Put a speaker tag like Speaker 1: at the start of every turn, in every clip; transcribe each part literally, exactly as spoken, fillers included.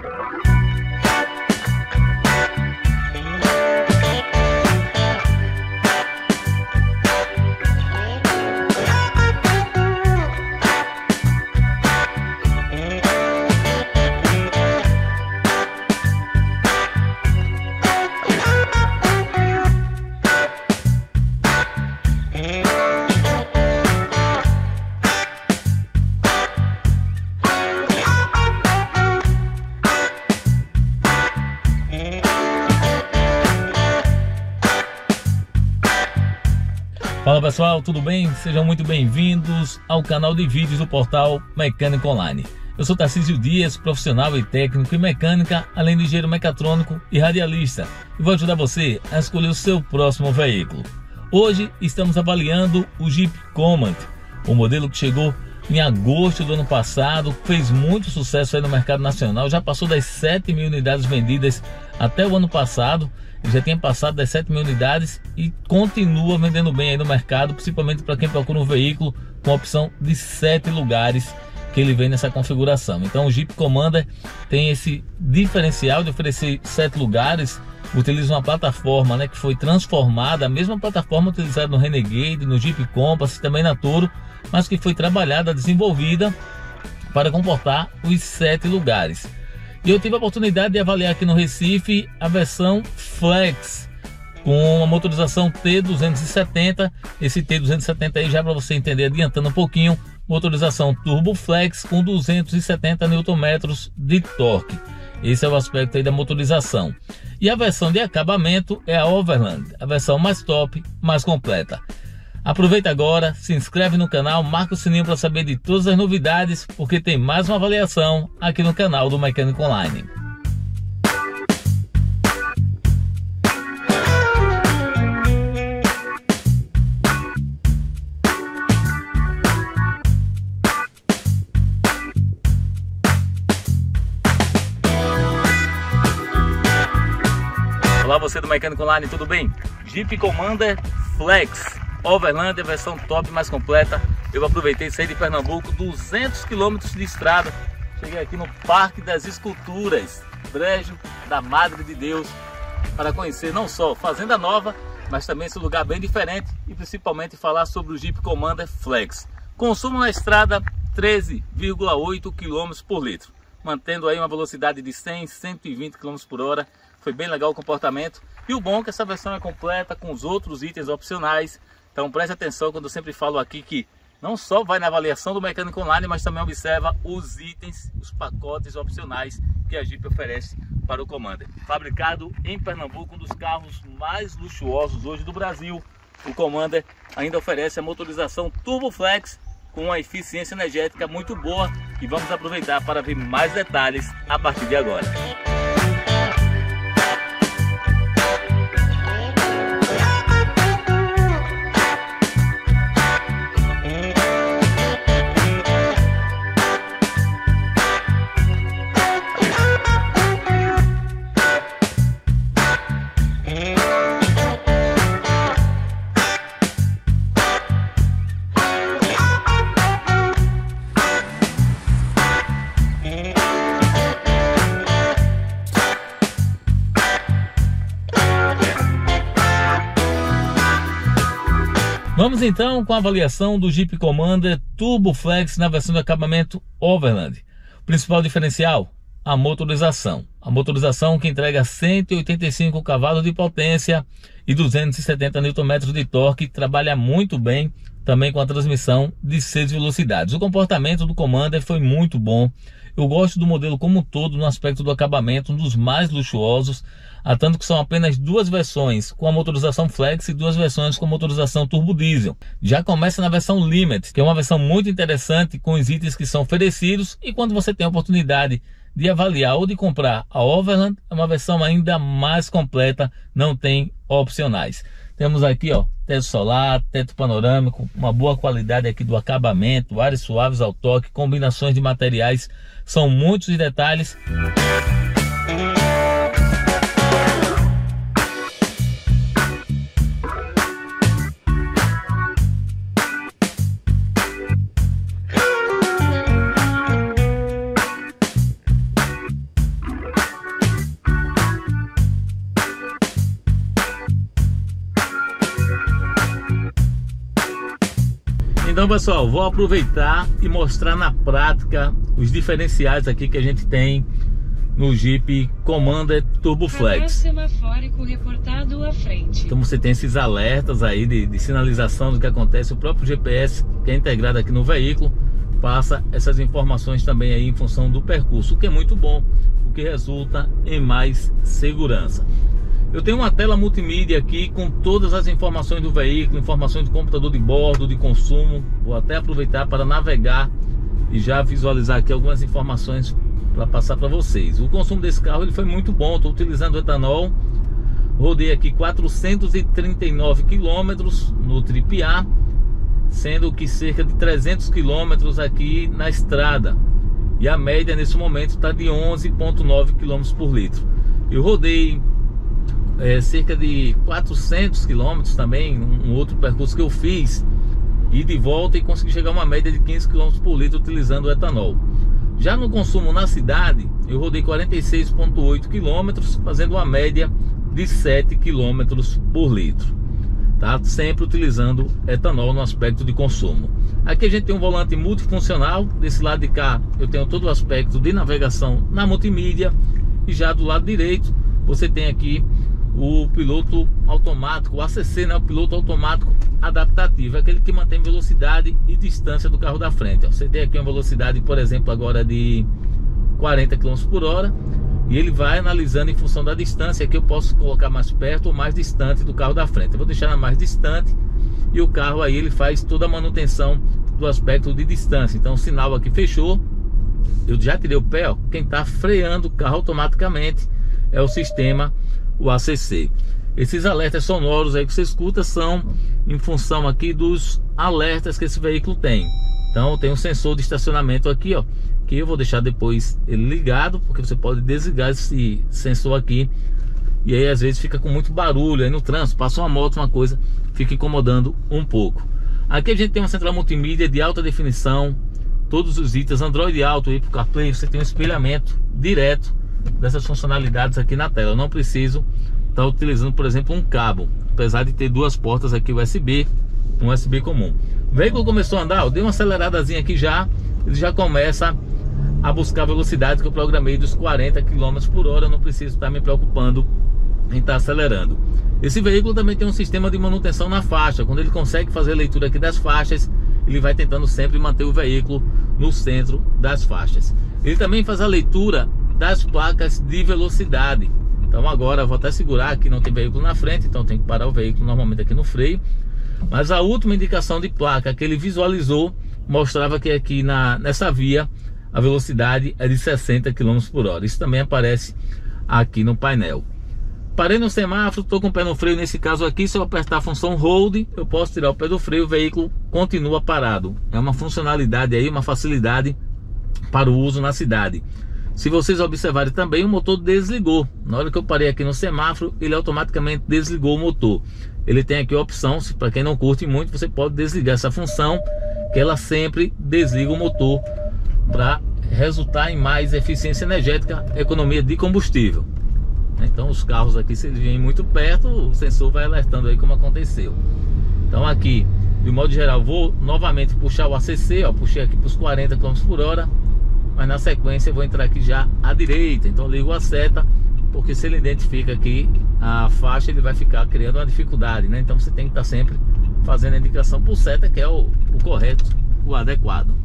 Speaker 1: Fala pessoal, tudo bem? Sejam muito bem-vindos ao canal de vídeos do portal Mecânica Online. Eu sou Tarcísio Dias, profissional e técnico em mecânica, além de engenheiro mecatrônico e radialista, e vou ajudar você a escolher o seu próximo veículo. Hoje estamos avaliando o Jeep Command, o modelo que chegou em agosto do ano passado, fez muito sucesso aí no mercado nacional, já passou das sete mil unidades vendidas até o ano passado. Já tinha passado das sete mil unidades e continua vendendo bem aí no mercado, principalmente para quem procura um veículo com a opção de sete lugares que ele vem nessa configuração. Então o Jeep Commander tem esse diferencial de oferecer sete lugares, utiliza uma plataforma, né, que foi transformada, a mesma plataforma utilizada no Renegade, no Jeep Compass, também na Toro, mas que foi trabalhada, desenvolvida para comportar os sete lugares. E eu tive a oportunidade de avaliar aqui no Recife a versão Flex com a motorização T duzentos e setenta. Esse T duzentos e setenta aí, já para você entender, adiantando um pouquinho, motorização Turbo Flex com duzentos e setenta newton-metros de torque. Esse é o aspecto aí da motorização. E a versão de acabamento é a Overland, a versão mais top, mais completa. Aproveita agora, se inscreve no canal, marca o sininho para saber de todas as novidades, porque tem mais uma avaliação aqui no canal do Mecânica Online. Olá, você do Mecânica Online, tudo bem? Jeep Commander Flex Overland, a versão top, mais completa. Eu aproveitei, saí de Pernambuco, duzentos quilômetros de estrada. Cheguei aqui no Parque das Esculturas, Brejo da Madre de Deus, para conhecer não só Fazenda Nova, mas também esse lugar bem diferente e principalmente falar sobre o Jeep Commander Flex. Consumo na estrada treze vírgula oito quilômetros por litro, mantendo aí uma velocidade de cem, cento e vinte quilômetros por hora. Foi bem legal o comportamento. E o bom é que essa versão é completa com os outros itens opcionais. Então preste atenção quando eu sempre falo aqui que não só vai na avaliação do Mecânica Online, mas também observa os itens, os pacotes opcionais que a Jeep oferece para o Commander. Fabricado em Pernambuco, um dos carros mais luxuosos hoje do Brasil, o Commander ainda oferece a motorização Turbo Flex com uma eficiência energética muito boa, e vamos aproveitar para ver mais detalhes a partir de agora. Vamos então com a avaliação do Jeep Commander Turbo Flex na versão de acabamento Overland. O principal diferencial, a motorização. A motorização que entrega cento e oitenta e cinco cavalos de potência e duzentos e setenta newton-metros de torque, trabalha muito bem também com a transmissão de seis velocidades. O comportamento do Commander foi muito bom. Eu gosto do modelo como um todo no aspecto do acabamento, um dos mais luxuosos, há tanto que são apenas duas versões com a motorização Flex e duas versões com a motorização Turbo Diesel. Já começa na versão Limit, que é uma versão muito interessante com os itens que são oferecidos, e quando você tem a oportunidade de avaliar ou de comprar a Overland, é uma versão ainda mais completa, não tem opcionais. Temos aqui, ó, teto solar, teto panorâmico, uma boa qualidade aqui do acabamento, ares suaves ao toque, combinações de materiais, são muitos os detalhes. Então, pessoal, vou aproveitar e mostrar na prática os diferenciais aqui que a gente tem no Jeep Commander Turbo Flex.
Speaker 2: Semafórico reportado à frente.
Speaker 1: Então você tem esses alertas aí de, de sinalização do que acontece. O próprio G P S que é integrado aqui no veículo passa essas informações também aí em função do percurso, o que é muito bom, o que resulta em mais segurança. Eu tenho uma tela multimídia aqui com todas as informações do veículo, informações do computador de bordo, de consumo. Vou até aproveitar para navegar e já visualizar aqui algumas informações para passar para vocês. O consumo desse carro ele foi muito bom. Estou utilizando etanol. Rodei aqui quatrocentos e trinta e nove quilômetros no Trip A, sendo que cerca de trezentos quilômetros aqui na estrada. E a média nesse momento está de onze vírgula nove quilômetros por litro. Eu rodei é, cerca de quatrocentos quilômetros também, um, um outro percurso que eu fiz, e de volta, e consegui chegar a uma média de quinze quilômetros por litro utilizando o etanol. Já no consumo na cidade, eu rodei quarenta e seis vírgula oito quilômetros, fazendo uma média de sete quilômetros por litro, tá? Sempre utilizando etanol no aspecto de consumo. Aqui a gente tem um volante multifuncional. Desse lado de cá eu tenho todo o aspecto de navegação na multimídia, e já do lado direito você tem aqui o piloto automático, o A C C, né? O piloto automático adaptativo, é aquele que mantém velocidade e distância do carro da frente. Você tem aqui uma velocidade, por exemplo, agora de quarenta quilômetros por hora, e ele vai analisando em função da distância que eu posso colocar mais perto ou mais distante do carro da frente. Eu vou deixar na mais distante, e o carro aí ele faz toda a manutenção do aspecto de distância. Então o sinal aqui fechou, eu já tirei o pé, ó. Quem está freando o carro automaticamente é o sistema, o A C C. Esses alertas sonoros aí que você escuta são em função aqui dos alertas que esse veículo tem. Então tem um sensor de estacionamento aqui, ó, que eu vou deixar depois ele ligado, porque você pode desligar esse sensor aqui, e aí às vezes fica com muito barulho aí no trânsito, passa uma moto, uma coisa, fica incomodando um pouco. Aqui a gente tem uma central multimídia de alta definição, todos os itens Android Auto aí pro CarPlay. Você tem um espelhamento direto dessas funcionalidades aqui na tela. Eu não preciso estar utilizando, por exemplo, um cabo, apesar de ter duas portas aqui U S B, um U S B comum. O veículo começou a andar, eu dei uma aceleradazinha aqui já, ele já começa a buscar a velocidade que eu programei dos quarenta quilômetros por hora. Eu não preciso estar me preocupando em estar acelerando. Esse veículo também tem um sistema de manutenção na faixa. Quando ele consegue fazer a leitura aqui das faixas, ele vai tentando sempre manter o veículo no centro das faixas. Ele também faz a leitura das placas de velocidade. Então agora eu vou até segurar aqui, não tem veículo na frente, então tem que parar o veículo normalmente aqui no freio. Mas a última indicação de placa que ele visualizou mostrava que aqui na, nessa via a velocidade é de sessenta quilômetros por hora. Isso também aparece aqui no painel. Parei no semáforo, estou com o pé no freio. Nesse caso aqui, se eu apertar a função Hold, eu posso tirar o pé do freio, o veículo continua parado. É uma funcionalidade aí, uma facilidade para o uso na cidade. Se vocês observarem também, o motor desligou. Na hora que eu parei aqui no semáforo, ele automaticamente desligou o motor. Ele tem aqui a opção, para quem não curte muito, você pode desligar essa função, que ela sempre desliga o motor para resultar em mais eficiência energética, economia de combustível. Então os carros aqui, se eles vêm muito perto, o sensor vai alertando aí como aconteceu. Então aqui, de modo geral, vou novamente puxar o A C C, ó, puxei aqui para os quarenta quilômetros por hora, mas na sequência eu vou entrar aqui já à direita. Então ligo a seta, porque se ele identifica aqui a faixa, ele vai ficar criando uma dificuldade, né? Então você tem que estar sempre fazendo a indicação por seta, que é o, o correto, o adequado.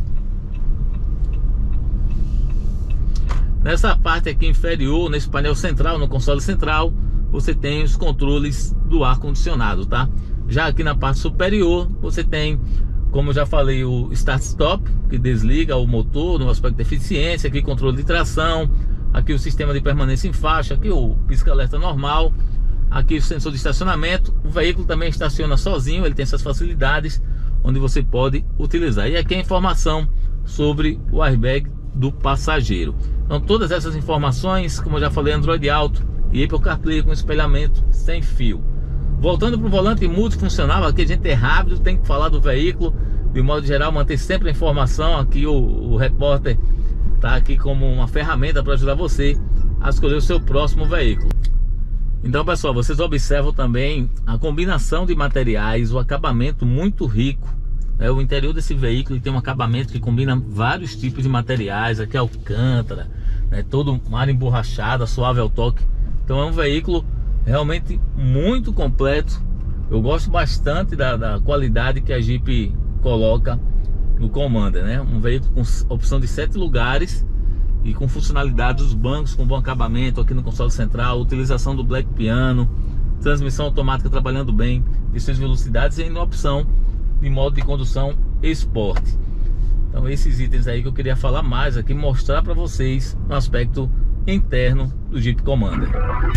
Speaker 1: Nessa parte aqui inferior, nesse painel central, no console central, você tem os controles do ar-condicionado, tá? Já aqui na parte superior, você tem, como eu já falei, o Start-Stop, que desliga o motor no aspecto de eficiência. Aqui controle de tração, aqui o sistema de permanência em faixa, aqui o pisca-alerta normal, aqui o sensor de estacionamento. O veículo também estaciona sozinho, ele tem essas facilidades onde você pode utilizar. E aqui a informação sobre o airbag do passageiro. Então todas essas informações, como eu já falei, Android Auto e Apple CarPlay com espelhamento sem fio. Voltando para o volante multifuncional, aqui a gente é rápido, tem que falar do veículo de modo geral, manter sempre a informação. Aqui o, o repórter está aqui como uma ferramenta para ajudar você a escolher o seu próximo veículo. Então pessoal, vocês observam também a combinação de materiais, o acabamento muito rico É, o interior desse veículo tem um acabamento que combina vários tipos de materiais. Aqui é alcântara, né, todo mar emborrachada, suave ao toque. Então é um veículo realmente muito completo. Eu gosto bastante da, da qualidade que a Jeep coloca no Commander, né? Um veículo com opção de sete lugares e com funcionalidade dos bancos com bom acabamento aqui no console central, utilização do Black Piano, transmissão automática trabalhando bem, de suas velocidades e ainda opção de modo de condução esporte. Então esses itens aí que eu queria falar mais aqui, mostrar para vocês no aspecto interno do Jeep Commander.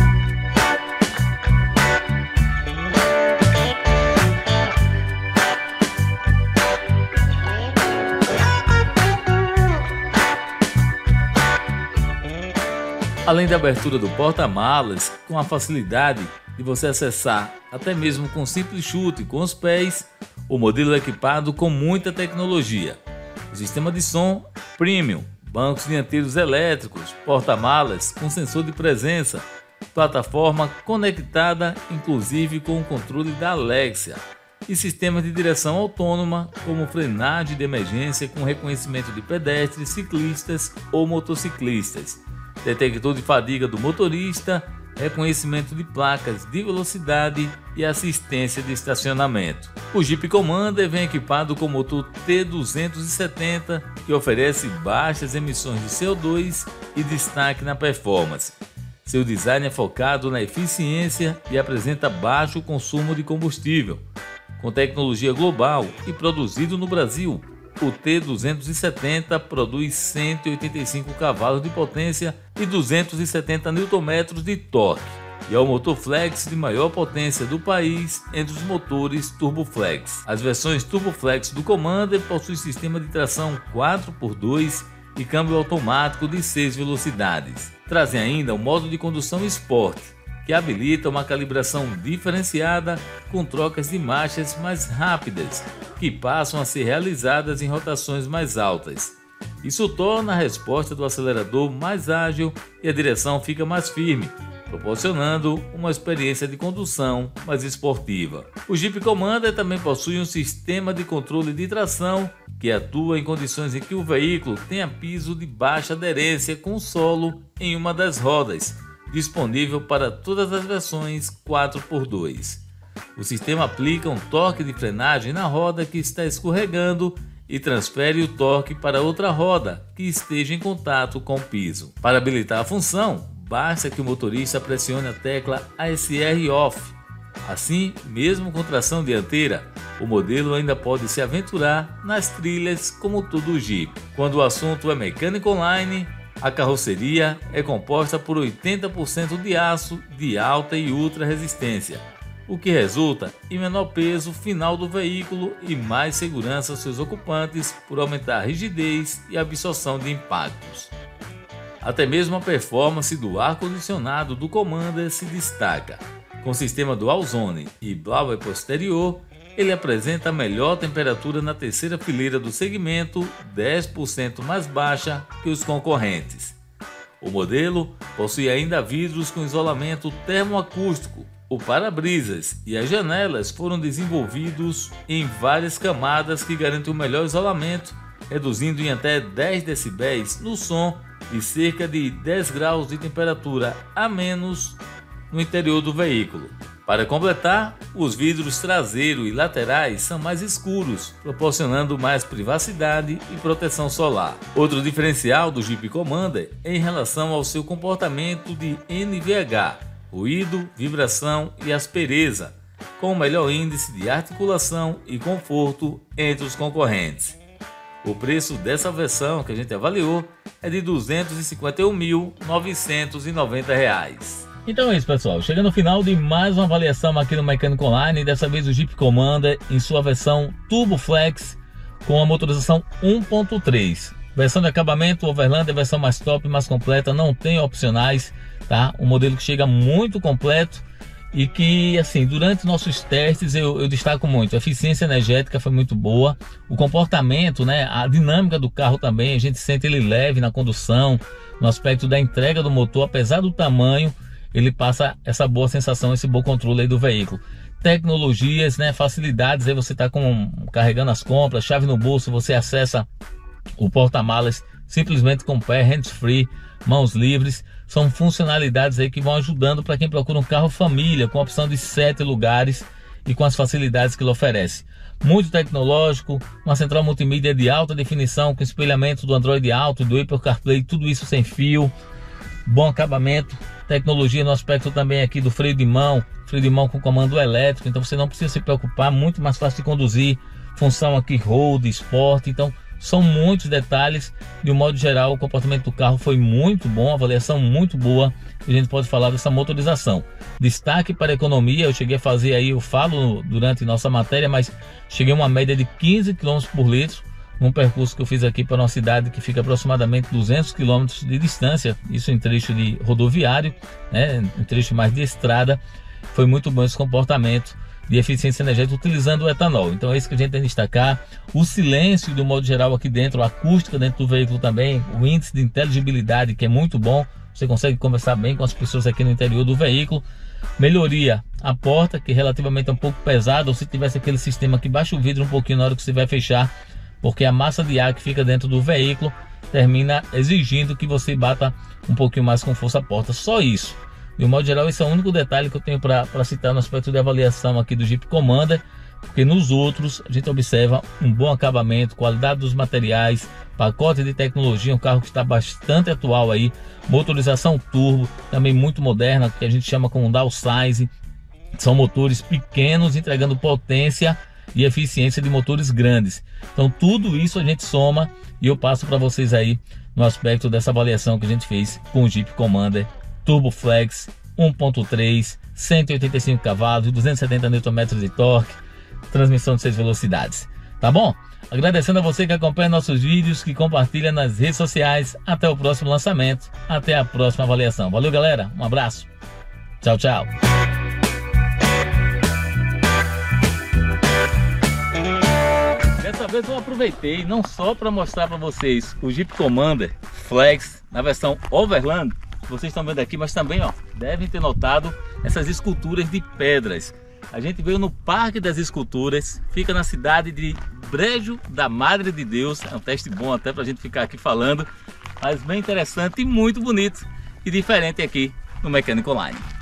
Speaker 1: Além da abertura do porta-malas, com a facilidade de você acessar até mesmo com simples chute com os pés, o modelo é equipado com muita tecnologia. O sistema de som premium, bancos dianteiros elétricos, porta-malas com sensor de presença, plataforma conectada inclusive com o controle da Alexa e sistema de direção autônoma como frenagem de emergência com reconhecimento de pedestres, ciclistas ou motociclistas, detector de fadiga do motorista, reconhecimento de placas de velocidade e assistência de estacionamento. O Jeep Commander vem equipado com motor T duzentos e setenta, que oferece baixas emissões de C O dois e destaque na performance. Seu design é focado na eficiência e apresenta baixo consumo de combustível. Com tecnologia global e produzido no Brasil, o T duzentos e setenta produz cento e oitenta e cinco cavalos de potência e duzentos e setenta newton-metros de torque, e é o motor flex de maior potência do país entre os motores Turboflex. As versões Turboflex do Commander possuem sistema de tração quatro por dois e câmbio automático de seis velocidades. Trazem ainda o modo de condução Sport, que habilita uma calibração diferenciada com trocas de marchas mais rápidas, que passam a ser realizadas em rotações mais altas. Isso torna a resposta do acelerador mais ágil e a direção fica mais firme, proporcionando uma experiência de condução mais esportiva. O Jeep Commander também possui um sistema de controle de tração que atua em condições em que o veículo tenha piso de baixa aderência com o solo em uma das rodas, disponível para todas as versões quatro por dois. O sistema aplica um torque de frenagem na roda que está escorregando e transfere o torque para outra roda que esteja em contato com o piso. Para habilitar a função, basta que o motorista pressione a tecla A S R Off. Assim, mesmo com tração dianteira, o modelo ainda pode se aventurar nas trilhas como todo o Jeep. Quando o assunto é mecânica online, a carroceria é composta por oitenta por cento de aço de alta e ultra resistência, o que resulta em menor peso final do veículo e mais segurança aos seus ocupantes por aumentar a rigidez e a absorção de impactos. Até mesmo a performance do ar-condicionado do Commander se destaca. Com sistema Dual Zone e blower posterior, ele apresenta a melhor temperatura na terceira fileira do segmento, dez por cento mais baixa que os concorrentes. O modelo possui ainda vidros com isolamento termoacústico. O para-brisas e as janelas foram desenvolvidos em várias camadas que garantem o melhor isolamento, reduzindo em até dez decibéis no som e cerca de dez graus de temperatura a menos no interior do veículo. Para completar, os vidros traseiro e laterais são mais escuros, proporcionando mais privacidade e proteção solar. Outro diferencial do Jeep Commander é em relação ao seu comportamento de N V H, ruído, vibração e aspereza, com o melhor índice de articulação e conforto entre os concorrentes. O preço dessa versão que a gente avaliou é de duzentos e cinquenta e um mil novecentos e noventa reais.
Speaker 3: Então é isso, pessoal, chegando ao final de mais uma avaliação aqui no Mecânico Online, dessa vez o Jeep Commander em sua versão Turbo Flex com a motorização um ponto três. Versão de acabamento Overland é a versão mais top, mais completa, não tem opcionais, tá? Um modelo que chega muito completo e que, assim, durante nossos testes eu, eu destaco muito. A eficiência energética foi muito boa, o comportamento, né, a dinâmica do carro também, a gente sente ele leve na condução, no aspecto da entrega do motor, apesar do tamanho, ele passa essa boa sensação, esse bom controle aí do veículo. tecnologias, né, facilidades. Aí você está com carregando as compras, chave no bolso, você acessa o porta-malas simplesmente com o pé, hands-free, mãos livres. São funcionalidades aí que vão ajudando para quem procura um carro família, com a opção de sete lugares e com as facilidades que ele oferece. Muito tecnológico, uma central multimídia de alta definição, com espelhamento do Android Auto, do Apple CarPlay, tudo isso sem fio, bom acabamento, tecnologia no aspecto também aqui do freio de mão, freio de mão com comando elétrico, então você não precisa se preocupar, muito mais fácil de conduzir, função aqui Road, Sport, então são muitos detalhes. De um modo geral, o comportamento do carro foi muito bom, avaliação muito boa. A gente pode falar dessa motorização. Destaque para a economia, eu cheguei a fazer aí, eu falo durante nossa matéria, mas cheguei a uma média de quinze quilômetros por litro, num percurso que eu fiz aqui para uma cidade que fica aproximadamente duzentos quilômetros de distância, isso em trecho de rodoviário, né, em trecho mais de estrada. Foi muito bom esse comportamento de eficiência energética utilizando o etanol. Então é isso que a gente tem que destacar. O silêncio, do modo geral, aqui dentro, a acústica dentro do veículo também, o índice de inteligibilidade, que é muito bom, você consegue conversar bem com as pessoas aqui no interior do veículo. Melhoria, a porta, que relativamente é um pouco pesada, ou se tivesse aquele sistema que baixa o vidro um pouquinho na hora que você vai fechar, porque a massa de ar que fica dentro do veículo termina exigindo que você bata um pouquinho mais com força a porta. Só isso. De um modo geral, esse é o único detalhe que eu tenho para citar no aspecto de avaliação aqui do Jeep Commander, porque nos outros a gente observa um bom acabamento, qualidade dos materiais, pacote de tecnologia, um carro que está bastante atual aí, motorização turbo, também muito moderna, que a gente chama como downsize, são motores pequenos entregando potência e eficiência de motores grandes. Então tudo isso a gente soma e eu passo para vocês aí no aspecto dessa avaliação que a gente fez com o Jeep Commander Turbo Flex um ponto três, cento e oitenta e cinco cavalos, duzentos e setenta newton-metros de torque, transmissão de seis velocidades. Tá bom? Agradecendo a você que acompanha nossos vídeos, que compartilha nas redes sociais. Até o próximo lançamento, até a próxima avaliação. Valeu, galera, um abraço, tchau, tchau. Dessa vez eu aproveitei não só para mostrar para vocês o Jeep Commander Flex na versão Overland, vocês estão vendo aqui, mas também, ó, devem ter notado essas esculturas de pedras. A gente veio no Parque das Esculturas, fica na cidade de Brejo da Madre de Deus. É um teste bom até pra gente ficar aqui falando, mas bem interessante e muito bonito e diferente aqui no Mecânica Online.